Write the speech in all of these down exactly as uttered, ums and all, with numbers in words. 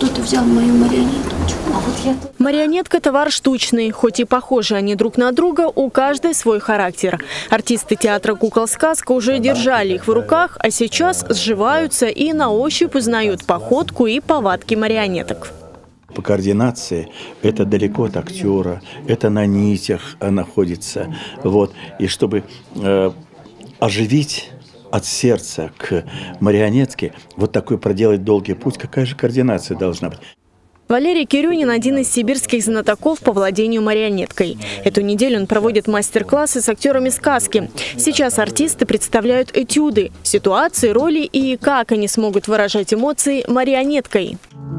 кто-то взял мою марионеточку. А вот я... Марионетка – товар штучный. Хоть и похожи они друг на друга, у каждой свой характер. Артисты театра «Кукол Сказка» уже держали их в руках, а сейчас сживаются и на ощупь узнают походку и повадки марионеток. По координации это далеко от актера, это на нитях находится. Вот. И чтобы э, оживить от сердца к марионетке, вот такой проделать долгий путь, какая же координация должна быть? Валерий Кирюнин – один из сибирских знатоков по владению марионеткой. Эту неделю он проводит мастер-классы с актерами сказки. Сейчас артисты представляют этюды, ситуации, роли и как они смогут выражать эмоции марионеткой.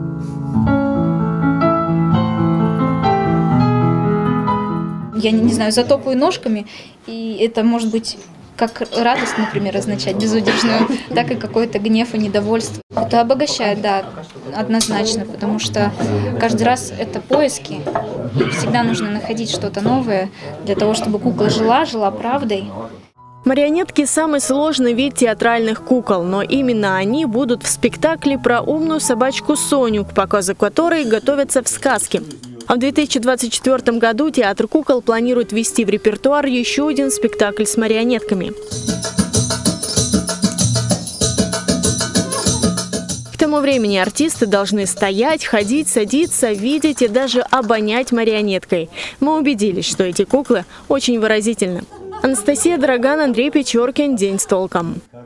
Я не, не знаю, затопаю ножками, и это может быть как радость, например, означать безудержную, так и какой-то гнев и недовольство. Это обогащает, да, однозначно, потому что каждый раз это поиски, и всегда нужно находить что-то новое для того, чтобы кукла жила, жила правдой. Марионетки – самый сложный вид театральных кукол, но именно они будут в спектакле про умную собачку Соню, к показу которой готовятся в сказке. А в две тысячи двадцать четвёртом году театр «Кукол» планирует ввести в репертуар еще один спектакль с марионетками. К тому времени артисты должны стоять, ходить, садиться, видеть и даже обонять марионеткой. Мы убедились, что эти куклы очень выразительны. Анастасия Драган, Андрей Печоркин. День с толком.